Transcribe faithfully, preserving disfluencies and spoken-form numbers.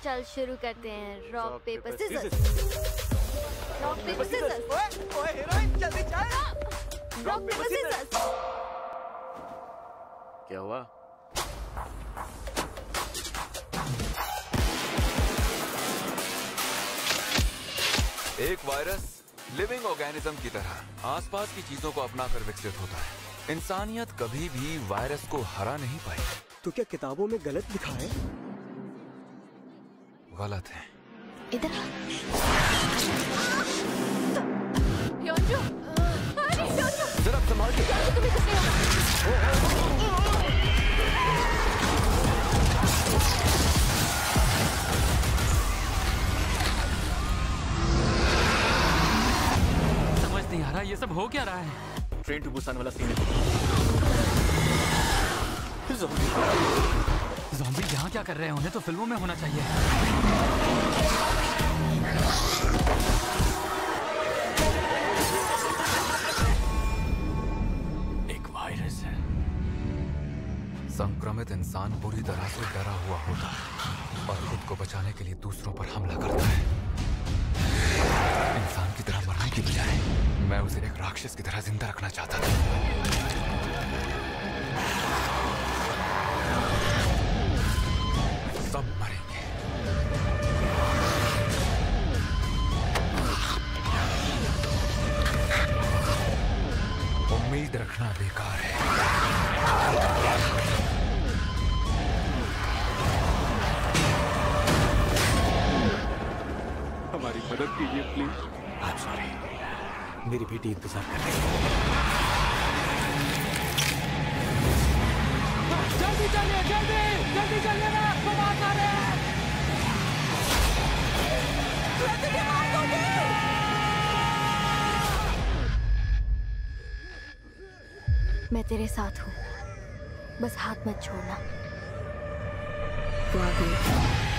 चल शुरू करते हैं। Rock paper scissors. Rock paper scissors. ओए ओए हीरोइन जल्दी चल। Rock paper scissors. क्या हुआ? एक वायरस लिविंग ऑर्गेनिज्म की तरह आसपास की चीजों को अपनाकर विकसित होता है। इंसानियत कभी भी वायरस को हरा नहीं पाई। तो क्या किताबों में गलत लिखा है? गलत है। इधर योंजू, अरे योंजू, जरा संभाल के। योंजू तुम्हें कुछ नहीं होगा। समझ नहीं आ रहा ये सब हो क्या रहा है। ट्रेन टू बुसान वाला सीन है। ज़ॉम्बी यहाँ क्या कर रहे हैं? उन्हें तो फिल्मों में होना चाहिए। एक वायरस है। संक्रमित इंसान बुरी तरह से डरा हुआ होता है और खुद को बचाने के लिए दूसरों पर हमला करता है। इंसान की तरह मरने की बजाय मैं उसे एक राक्षस की तरह जिंदा रखना चाहता था। सब मरेंगे। उम्मीद रखना बेकार है। हमारी मदद कीजिए प्लीज। I am sorry. मेरी बेटी इंतजार कर रही है। जल्दी चलिए, जल्दी जल्दी चलिए ना, आपको मार मारे। मैं तेरे साथ हूँ, बस हाथ मत छोड़ना। तो आ गई।